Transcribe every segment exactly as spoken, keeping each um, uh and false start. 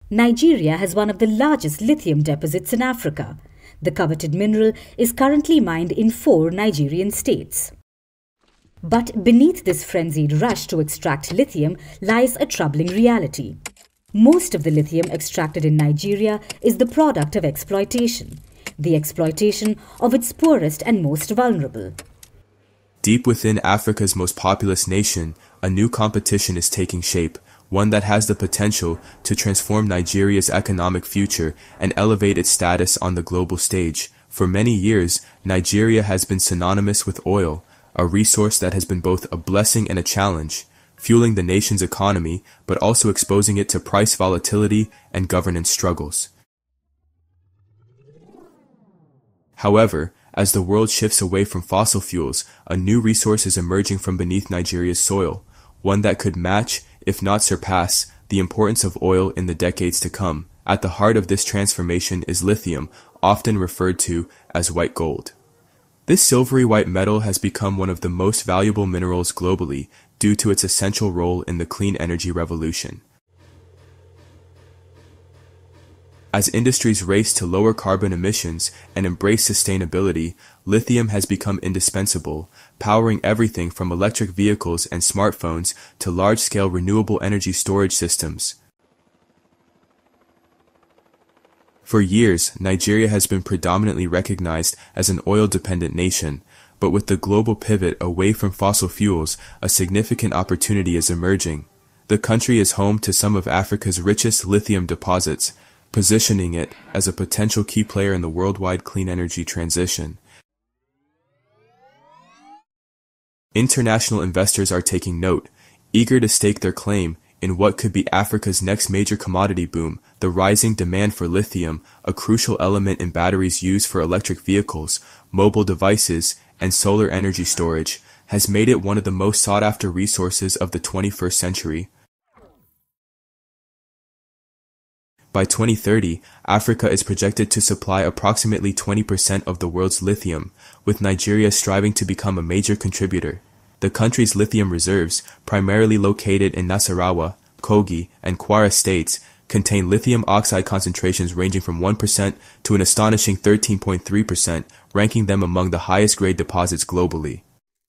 Nigeria has one of the largest lithium deposits in Africa. The coveted mineral is currently mined in four Nigerian states. But beneath this frenzied rush to extract lithium lies a troubling reality. Most of the lithium extracted in Nigeria is the product of exploitation, the exploitation of its poorest and most vulnerable. Deep within Africa's most populous nation, a new competition is taking shape, one that has the potential to transform Nigeria's economic future and elevate its status on the global stage. For many years, Nigeria has been synonymous with oil, a resource that has been both a blessing and a challenge, fueling the nation's economy but also exposing it to price volatility and governance struggles. However, as the world shifts away from fossil fuels, a new resource is emerging from beneath Nigeria's soil, one that could match, if not surpass, the importance of oil in the decades to come. At the heart of this transformation is lithium, often referred to as white gold. This silvery white metal has become one of the most valuable minerals globally due to its essential role in the clean energy revolution. As industries race to lower carbon emissions and embrace sustainability, lithium has become indispensable, powering everything from electric vehicles and smartphones to large-scale renewable energy storage systems. For years, Nigeria has been predominantly recognized as an oil-dependent nation, but with the global pivot away from fossil fuels, a significant opportunity is emerging. The country is home to some of Africa's richest lithium deposits, positioning it as a potential key player in the worldwide clean energy transition. International investors are taking note, eager to stake their claim in what could be Africa's next major commodity boom. The rising demand for lithium, a crucial element in batteries used for electric vehicles, mobile devices, and solar energy storage, has made it one of the most sought-after resources of the twenty-first century. By twenty thirty, Africa is projected to supply approximately twenty percent of the world's lithium, with Nigeria striving to become a major contributor. The country's lithium reserves, primarily located in Nasarawa, Kogi, and Kwara states, contain lithium oxide concentrations ranging from one percent to an astonishing thirteen point three percent, ranking them among the highest grade deposits globally.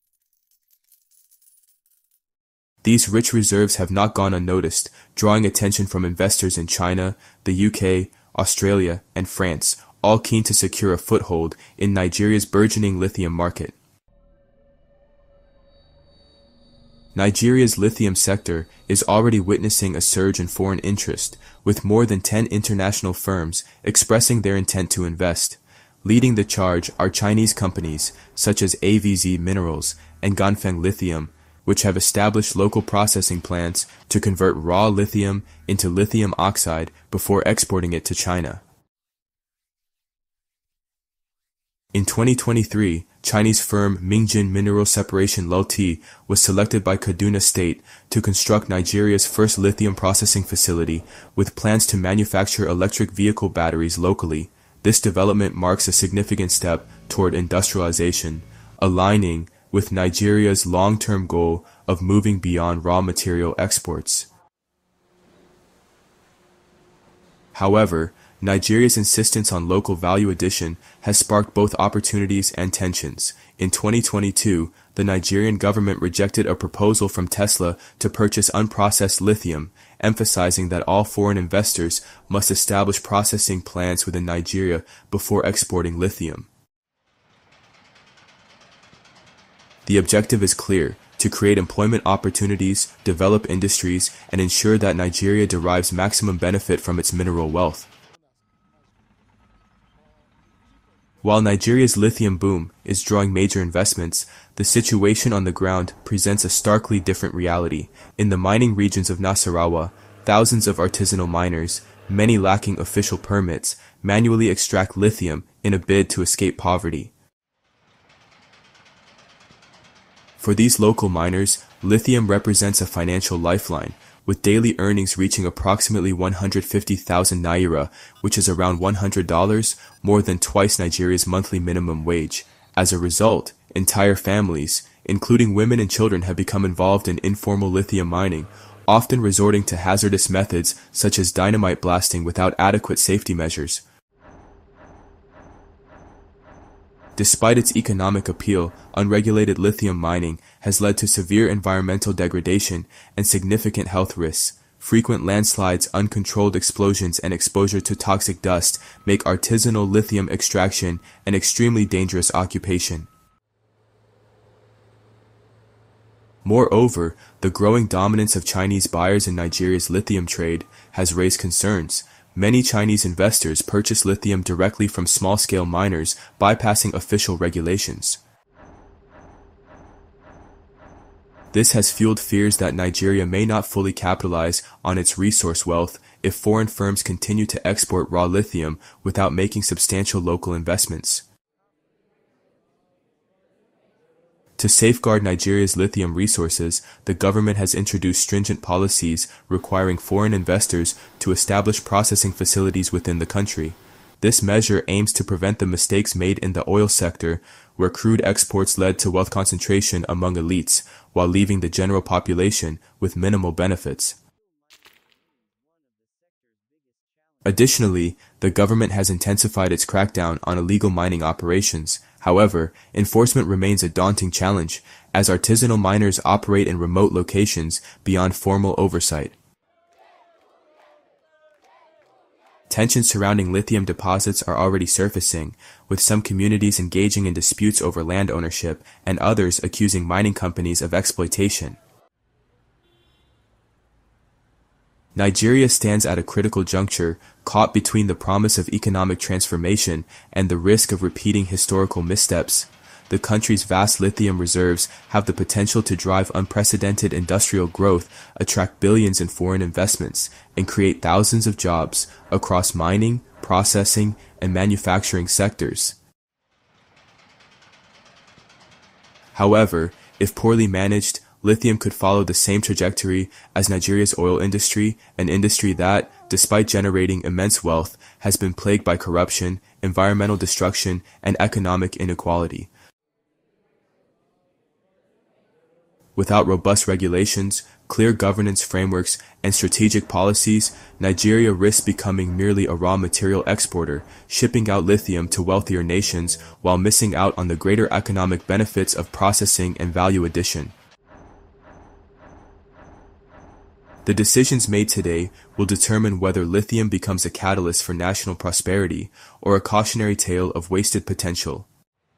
These rich reserves have not gone unnoticed, drawing attention from investors in China, the U K, Australia, and France, all keen to secure a foothold in Nigeria's burgeoning lithium market. Nigeria's lithium sector is already witnessing a surge in foreign interest, with more than ten international firms expressing their intent to invest. Leading the charge are Chinese companies such as A V Z Minerals and Ganfeng Lithium, which have established local processing plants to convert raw lithium into lithium oxide before exporting it to China. In twenty twenty-three, Chinese firm Mingjin Mineral Separation Ltd was selected by Kaduna State to construct Nigeria's first lithium processing facility, with plans to manufacture electric vehicle batteries locally. This development marks a significant step toward industrialization, aligning with Nigeria's long-term goal of moving beyond raw material exports. However, Nigeria's insistence on local value addition has sparked both opportunities and tensions. In twenty twenty-two, the Nigerian government rejected a proposal from Tesla to purchase unprocessed lithium, emphasizing that all foreign investors must establish processing plants within Nigeria before exporting lithium. The objective is clear: to create employment opportunities, develop industries, and ensure that Nigeria derives maximum benefit from its mineral wealth. While Nigeria's lithium boom is drawing major investments, the situation on the ground presents a starkly different reality. In the mining regions of Nasarawa, thousands of artisanal miners, many lacking official permits, manually extract lithium in a bid to escape poverty. For these local miners, lithium represents a financial lifeline, with daily earnings reaching approximately one hundred fifty thousand naira, which is around one hundred dollars, more than twice Nigeria's monthly minimum wage. As a result, entire families, including women and children, have become involved in informal lithium mining, often resorting to hazardous methods such as dynamite blasting without adequate safety measures. Despite its economic appeal, unregulated lithium mining has led to severe environmental degradation and significant health risks. Frequent landslides, uncontrolled explosions, and exposure to toxic dust make artisanal lithium extraction an extremely dangerous occupation. Moreover, the growing dominance of Chinese buyers in Nigeria's lithium trade has raised concerns. Many Chinese investors purchase lithium directly from small-scale miners, bypassing official regulations. This has fueled fears that Nigeria may not fully capitalize on its resource wealth if foreign firms continue to export raw lithium without making substantial local investments. To safeguard Nigeria's lithium resources, the government has introduced stringent policies requiring foreign investors to establish processing facilities within the country. This measure aims to prevent the mistakes made in the oil sector, where crude exports led to wealth concentration among elites, while leaving the general population with minimal benefits. Additionally, the government has intensified its crackdown on illegal mining operations. However, enforcement remains a daunting challenge, as artisanal miners operate in remote locations beyond formal oversight. Tensions surrounding lithium deposits are already surfacing, with some communities engaging in disputes over land ownership and others accusing mining companies of exploitation. Nigeria stands at a critical juncture, caught between the promise of economic transformation and the risk of repeating historical missteps. The country's vast lithium reserves have the potential to drive unprecedented industrial growth, attract billions in foreign investments, and create thousands of jobs across mining, processing, and manufacturing sectors. However, if poorly managed, lithium could follow the same trajectory as Nigeria's oil industry, an industry that, despite generating immense wealth, has been plagued by corruption, environmental destruction, and economic inequality. Without robust regulations, clear governance frameworks, and strategic policies, Nigeria risks becoming merely a raw material exporter, shipping out lithium to wealthier nations while missing out on the greater economic benefits of processing and value addition. The decisions made today will determine whether lithium becomes a catalyst for national prosperity or a cautionary tale of wasted potential.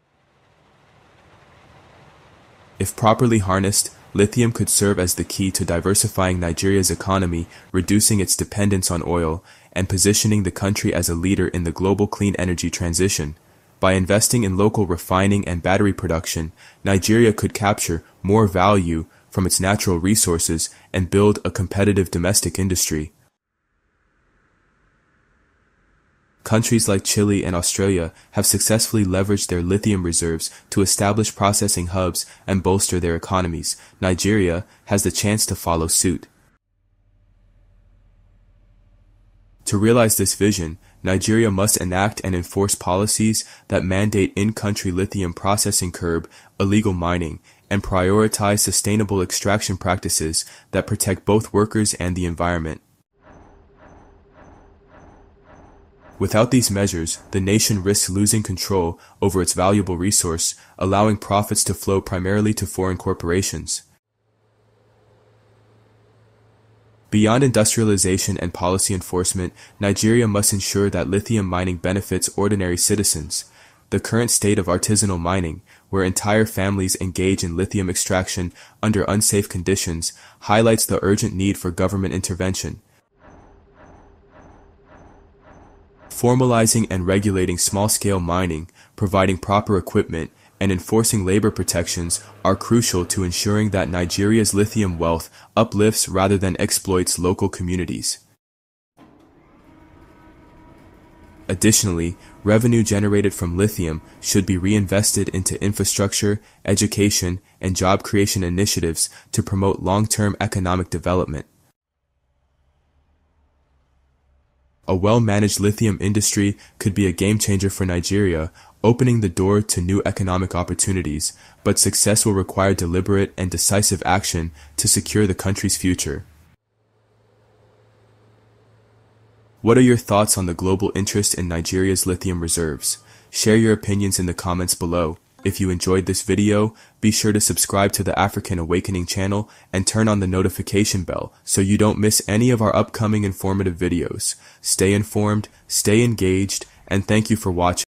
If properly harnessed, lithium could serve as the key to diversifying Nigeria's economy, reducing its dependence on oil, and positioning the country as a leader in the global clean energy transition. By investing in local refining and battery production, Nigeria could capture more value from its natural resources and build a competitive domestic industry. Countries like Chile and Australia have successfully leveraged their lithium reserves to establish processing hubs and bolster their economies. Nigeria has the chance to follow suit. To realize this vision, Nigeria must enact and enforce policies that mandate in-country lithium processing, curb illegal mining, and prioritize sustainable extraction practices that protect both workers and the environment. Without these measures, the nation risks losing control over its valuable resource, allowing profits to flow primarily to foreign corporations. Beyond industrialization and policy enforcement, Nigeria must ensure that lithium mining benefits ordinary citizens. The current state of artisanal mining, where entire families engage in lithium extraction under unsafe conditions, highlights the urgent need for government intervention. Formalizing and regulating small-scale mining, providing proper equipment, and enforcing labor protections are crucial to ensuring that Nigeria's lithium wealth uplifts rather than exploits local communities. Additionally, revenue generated from lithium should be reinvested into infrastructure, education, and job creation initiatives to promote long-term economic development. A well-managed lithium industry could be a game-changer for Nigeria, opening the door to new economic opportunities, but success will require deliberate and decisive action to secure the country's future. What are your thoughts on the global interest in Nigeria's lithium reserves? Share your opinions in the comments below. If you enjoyed this video, be sure to subscribe to the African Awakening channel and turn on the notification bell so you don't miss any of our upcoming informative videos. Stay informed, stay engaged, and thank you for watching.